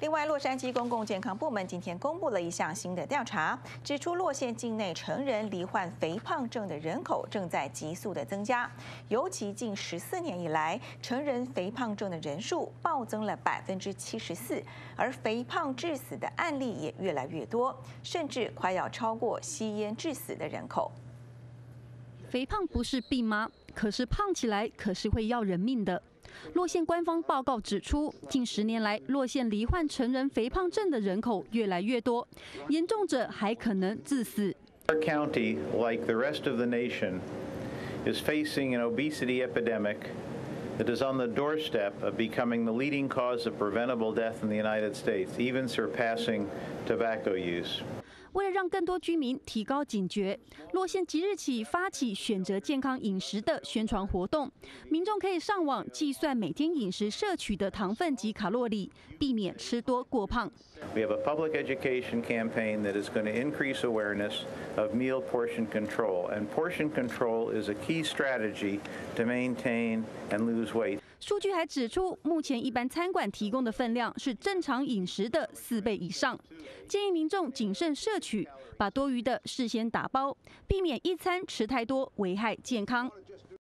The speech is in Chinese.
另外，洛杉矶公共健康部门今天公布了一项新的调查，指出洛县境内成人罹患肥胖症的人口正在急速的增加，尤其近14年以来，成人肥胖症的人数暴增了74%，而肥胖致死的案例也越来越多，甚至快要超过吸烟致死的人口。 肥胖不是病吗？可是胖起来可是会要人命的。洛县官方报告指出，近10年来，洛县罹患成人肥胖症的人口越来越多，严重者还可能致死。 Our county, like the rest of the nation, is facing an obesity epidemic that is on the doorstep of becoming the leading cause of preventable death in the United States, even surpassing tobacco use. 为了让更多居民提高警觉，洛县即日起发起选择健康饮食的宣传活动，民众可以上网计算每天饮食摄取的糖分及卡路里，避免吃多过胖。 We have a public education campaign that is going to increase awareness of meal portion control, and portion control is a key strategy to maintain and lose weight. 数据还指出，目前一般餐馆提供的分量是正常饮食的4倍以上，建议民众谨慎摄取，把多余的事先打包，避免一餐吃太多危害健康。